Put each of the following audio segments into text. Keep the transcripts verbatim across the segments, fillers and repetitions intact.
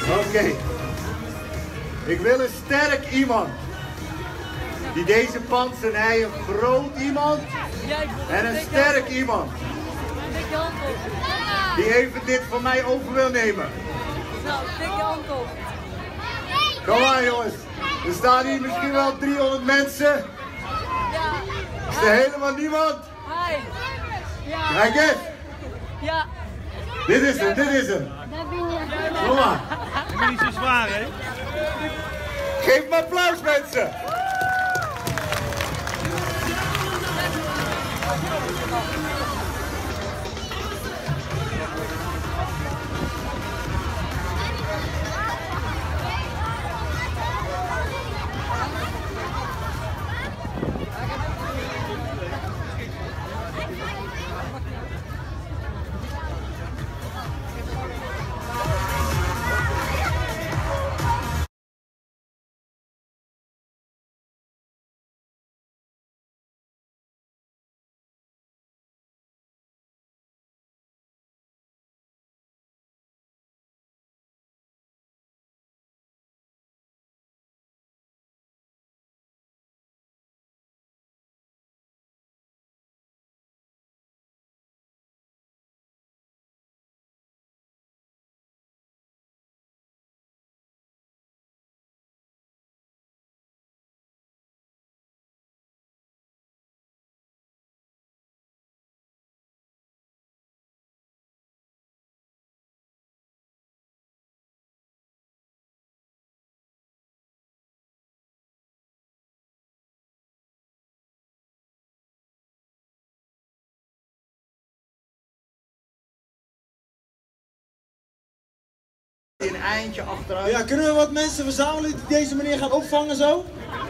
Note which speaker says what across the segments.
Speaker 1: Oké. Okay. Ik wil een sterk iemand. Die deze panzernij, een groot iemand en een sterk iemand. Die even dit van mij over wil nemen.
Speaker 2: Nou, dikke hand op.
Speaker 1: Kom maar jongens. Er staan hier misschien wel driehonderd mensen.
Speaker 2: Ja.
Speaker 1: Is er helemaal niemand?
Speaker 2: Hi. Ja.
Speaker 1: Kijk eens.
Speaker 2: Ja.
Speaker 1: Dit is hem, dit is hem. Kom maar.
Speaker 3: Ik ben niet zo zwaar, hè?
Speaker 1: Geef me applaus, mensen. Een eindje achteruit.
Speaker 4: Ja, kunnen we wat mensen verzamelen die deze meneer gaan opvangen zo?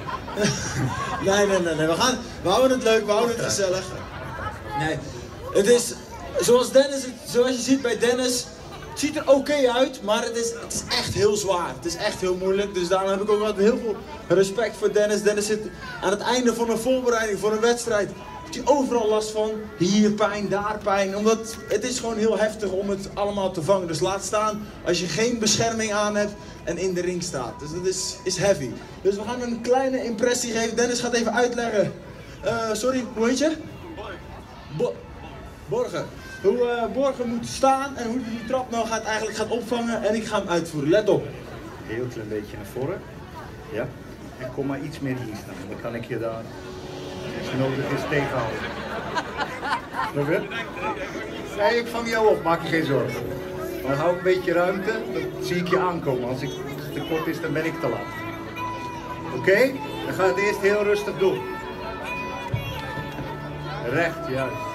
Speaker 4: nee, nee, nee, nee. We, gaan, we houden het leuk, we houden het gezellig. Nee, het is zoals Dennis, zoals je ziet bij Dennis, het ziet er oké okay uit, maar het is, het is echt heel zwaar. Het is echt heel moeilijk, dus daarom heb ik ook wel heel veel respect voor Dennis. Dennis zit aan het einde van een voorbereiding voor een wedstrijd. Heeft hij overal last van, hier pijn, daar pijn, omdat het is gewoon heel heftig om het allemaal te vangen. Dus laat staan als je geen bescherming aan hebt en in de ring staat. Dus dat is, is heavy. Dus we gaan een kleine impressie geven. Dennis gaat even uitleggen. Uh, sorry, hoe heet je? Bo Borgen. Hoe uh, Borgen moet staan en hoe hij die trap nou gaat, eigenlijk gaat opvangen en ik ga hem uitvoeren. Let op.
Speaker 1: Heel klein beetje naar voren. Ja. En kom maar iets meer hier staan. Dan kan ik je daar, als je nodig is, tegenhouden. Snap je? Nee, ik vang jou op, maak je geen zorgen. Maar hou een beetje ruimte, dan zie ik je aankomen. Als ik te kort is, dan ben ik te laat. Oké? Okay? Dan ga je het eerst heel rustig doen. Recht, juist.